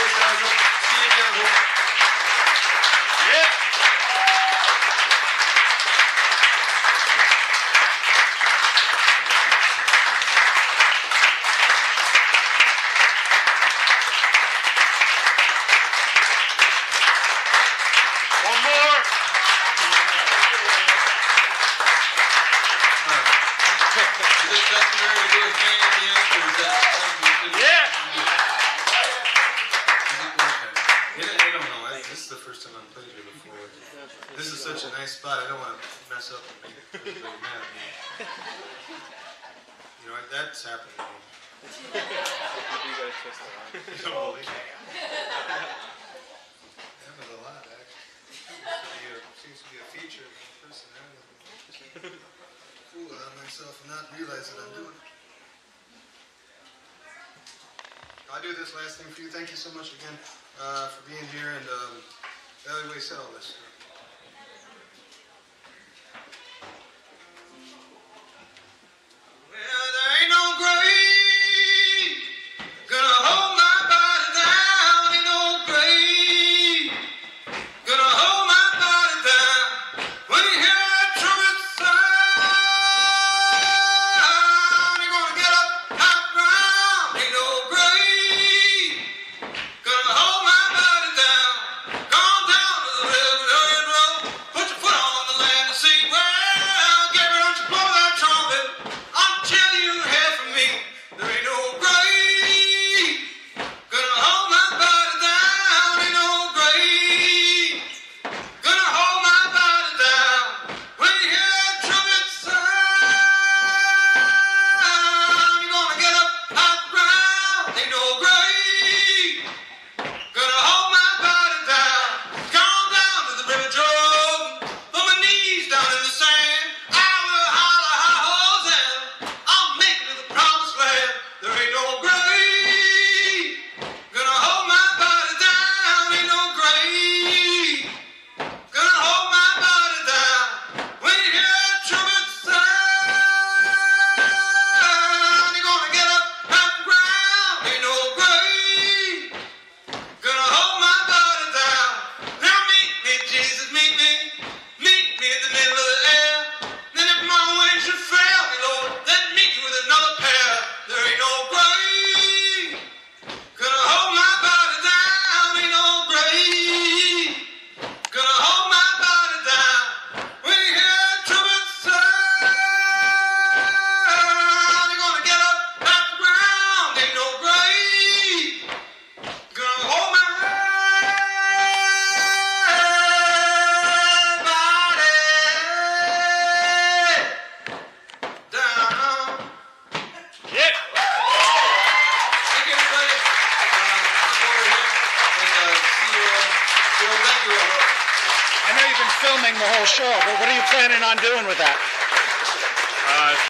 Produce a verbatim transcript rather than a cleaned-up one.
This is such a nice spot. I don't want to mess up and make everybody mad at me. You know what? That's happened to me. You gotta twist the line. You don't believe it. That was a lot, actually. It seems to be a feature of my personality. Fool on myself and not realize that I'm doing it. I'll do this last thing for you. Thank you so much again uh, for being here, and um, Valley Way said all this. I know you've been filming the whole show, but what are you planning on doing with that? Uh,